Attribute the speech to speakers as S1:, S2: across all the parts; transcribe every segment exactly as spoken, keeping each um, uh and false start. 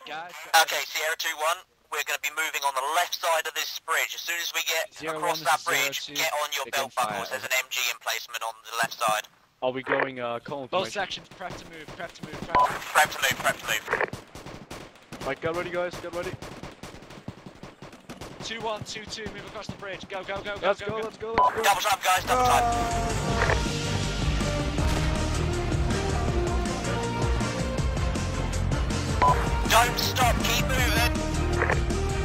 S1: guys.
S2: Okay, Sierra two one, we're going to be moving on the left side of this bridge. As soon as we get
S1: Zero
S2: across
S1: one,
S2: that
S1: this is zero
S2: bridge,
S1: two.
S2: get on your
S1: Again,
S2: belt buckles.
S1: fire.
S2: There's an M G emplacement on the left side.
S3: Are we going uh, column
S1: Both
S3: formation?
S1: sections, prep to move, prep to move, prep to move.
S2: Prep to move, prep to move.
S3: Right, get ready, guys. Get ready.
S1: two one, two two, move across the bridge. Go, go, go, go,
S3: Let's
S1: go,
S3: go.
S1: go.
S3: Let's go. Let's go.
S2: Double time, guys, double time. Don't stop, keep moving.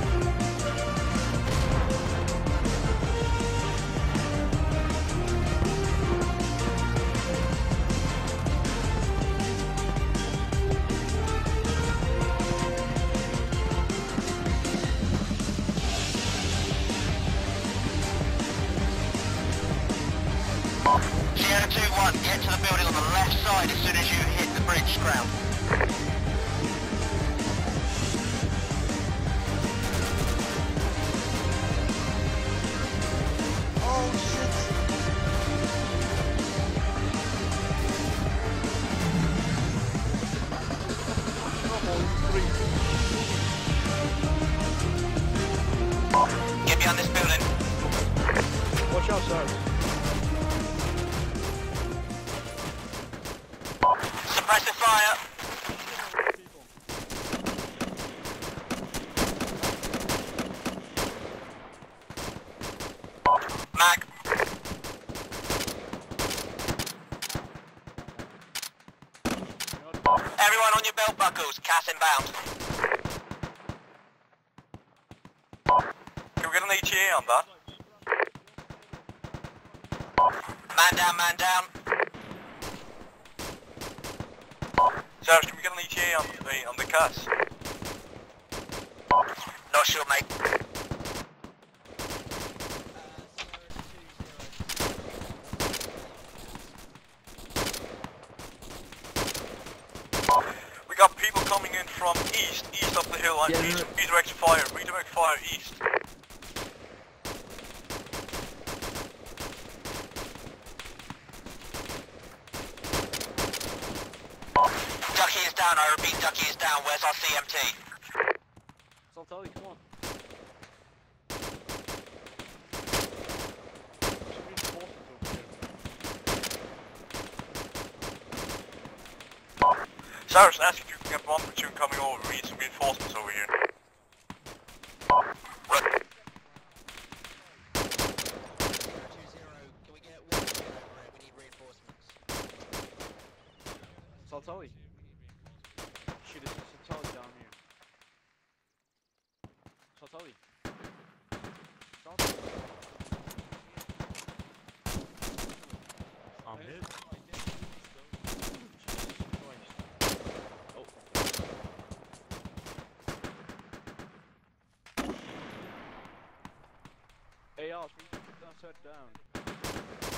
S2: Sierra two one, get to the building on the left side as soon as you hit the bridge ground. Get behind this building.
S3: Watch out, Cyrus.
S2: Suppressive fire. Mag. Everyone on your belt buckles, Cass inbound. Can we get an E T A on that? Man down, man down. Sarge, can we get an E T A on the, on the Cass? Not sure, mate. We got people coming in from east, east of the hill, and
S3: Yeah,
S2: east, redirect fire, redirect fire east. Ducky is down, I repeat, Ducky is down, where's our C M T?
S3: Saltelli, come on.
S2: Cyrus, ask if you can get one platoon coming over, we need some reinforcements over here. Right.
S3: Saltelli. Shit, it's Saltelli down here. Saltelli. Saltelli. I'm hit. A R, we put that set down.